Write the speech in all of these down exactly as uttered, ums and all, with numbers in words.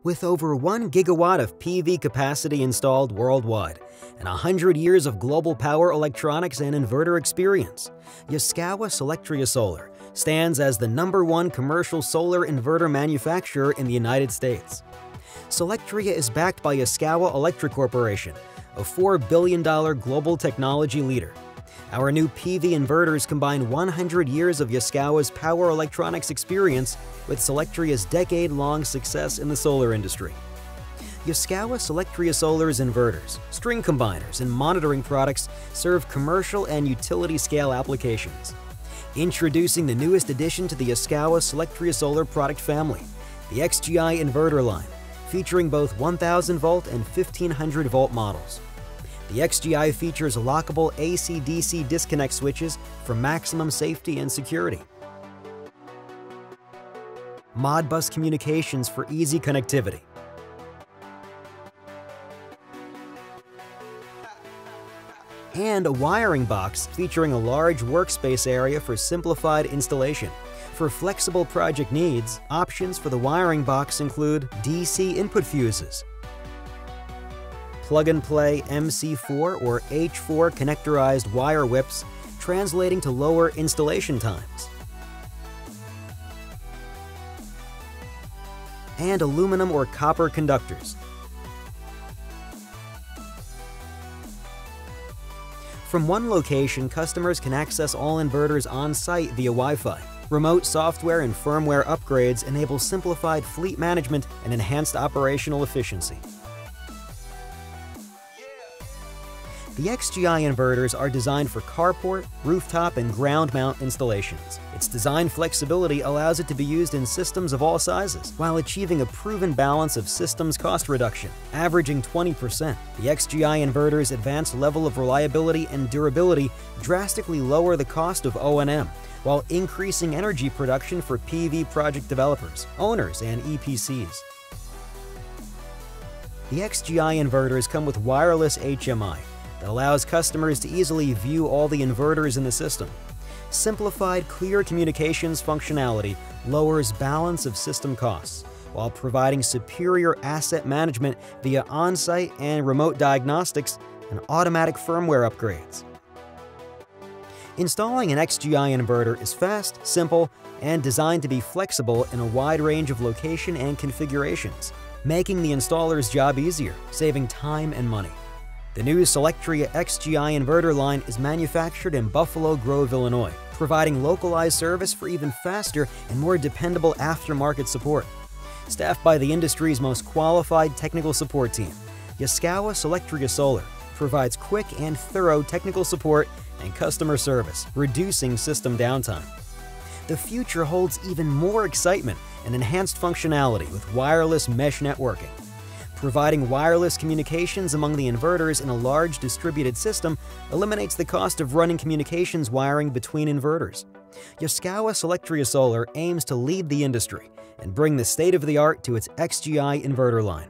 With over one gigawatt of P V capacity installed worldwide and one hundred years of global power electronics and inverter experience, Yaskawa Solectria Solar stands as the number one commercial solar inverter manufacturer in the United States. Solectria is backed by Yaskawa Electric Corporation, a four billion dollar global technology leader. Our new P V inverters combine one hundred years of Yaskawa's power electronics experience with Solectria's decade-long success in the solar industry. Yaskawa Solectria Solar's inverters, string combiners, and monitoring products serve commercial and utility-scale applications. Introducing the newest addition to the Yaskawa Solectria Solar product family, the X G I Inverter line, featuring both one thousand volt and fifteen hundred volt models. The X G I features lockable A C D C disconnect switches for maximum safety and security, Modbus communications for easy connectivity, and a wiring box featuring a large workspace area for simplified installation. For flexible project needs, options for the wiring box include D C input fuses, plug-and-play M C four or H four connectorized wire whips, translating to lower installation times, and aluminum or copper conductors. From one location, customers can access all inverters on-site via Wi-Fi. Remote software and firmware upgrades enable simplified fleet management and enhanced operational efficiency. The X G I inverters are designed for carport, rooftop, and ground mount installations. Its design flexibility allows it to be used in systems of all sizes, while achieving a proven balance of systems cost reduction, averaging twenty percent. The X G I inverter's advanced level of reliability and durability drastically lower the cost of O and M, while increasing energy production for P V project developers, owners, and E P Cs. The X G I inverters come with wireless H M I that allows customers to easily view all the inverters in the system. Simplified, clear communications functionality lowers balance of system costs, while providing superior asset management via on-site and remote diagnostics and automatic firmware upgrades. Installing an X G I inverter is fast, simple, and designed to be flexible in a wide range of location and configurations, making the installer's job easier, saving time and money. The new Solectria X G I Inverter line is manufactured in Buffalo Grove, Illinois, providing localized service for even faster and more dependable aftermarket support. Staffed by the industry's most qualified technical support team, Yaskawa Solectria Solar provides quick and thorough technical support and customer service, reducing system downtime. The future holds even more excitement and enhanced functionality with wireless mesh networking. Providing wireless communications among the inverters in a large distributed system eliminates the cost of running communications wiring between inverters. Yaskawa Solectria Solar aims to lead the industry and bring the state-of-the-art to its X G I inverter line.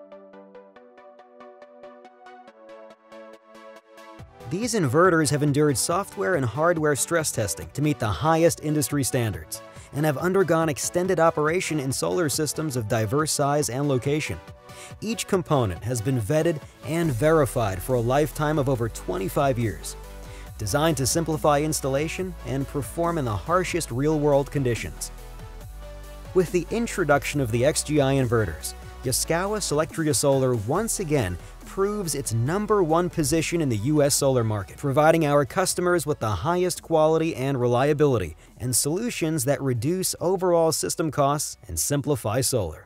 These inverters have endured software and hardware stress testing to meet the highest industry standards and have undergone extended operation in solar systems of diverse size and location. Each component has been vetted and verified for a lifetime of over twenty-five years, designed to simplify installation and perform in the harshest real-world conditions. With the introduction of the X G I inverters, Yaskawa Solectria Solar once again proves its number one position in the U S solar market, providing our customers with the highest quality and reliability and solutions that reduce overall system costs and simplify solar.